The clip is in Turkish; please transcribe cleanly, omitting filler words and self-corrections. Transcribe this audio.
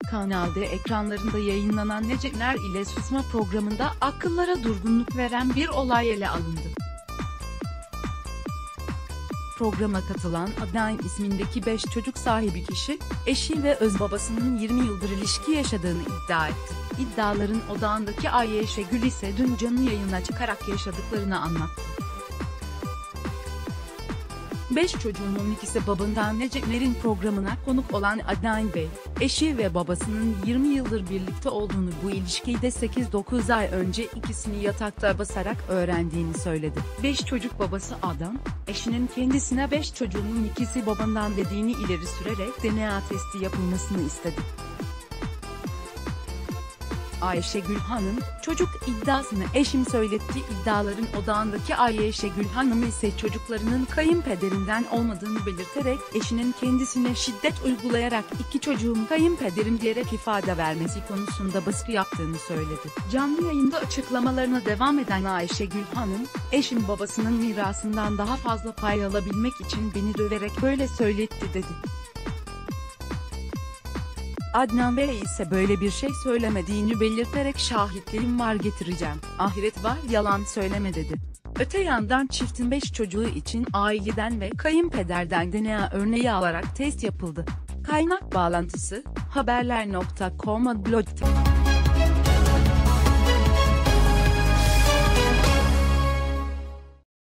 Kanal D ekranlarında yayınlanan Necipler ile Susma programında akıllara durgunluk veren bir olay ele alındı. Programa katılan Adnan ismindeki 5 çocuk sahibi kişi, eşi ve özbabasının 20 yıldır ilişki yaşadığını iddia etti. İddiaların odağındaki Ayşegül ise dün canlı yayına çıkarak yaşadıklarını anlattı. 5 çocuğunun ikisi babından Necipler'in programına konuk olan Adnan Bey, eşi ve babasının 20 yıldır birlikte olduğunu, bu ilişkiyi de 8-9 ay önce ikisini yatakta basarak öğrendiğini söyledi. 5 çocuk babası Adnan, eşinin kendisine 5 çocuğunun ikisi babandan dediğini ileri sürerek DNA testi yapılmasını istedi. Ayşegül Hanım, çocuk iddiasını eşim söyletti. İddiaların odağındaki Ayşegül Hanım ise çocuklarının kayınpederinden olmadığını belirterek eşinin kendisine şiddet uygulayarak "2 çocuğum kayınpederim" diyerek ifade vermesi konusunda baskı yaptığını söyledi. Canlı yayında açıklamalarına devam eden Ayşegül Hanım, "Eşim babasının mirasından daha fazla pay alabilmek için beni döverek böyle söyletti" dedi. Adnan Bey ise böyle bir şey söylemediğini belirterek "Şahitliğim var, getireceğim. Ahiret var, yalan söyleme" dedi. Öte yandan çiftin 5 çocuğu için aileden ve kayınpederden DNA örneği alarak test yapıldı. Kaynak bağlantısı, haberler.com/blog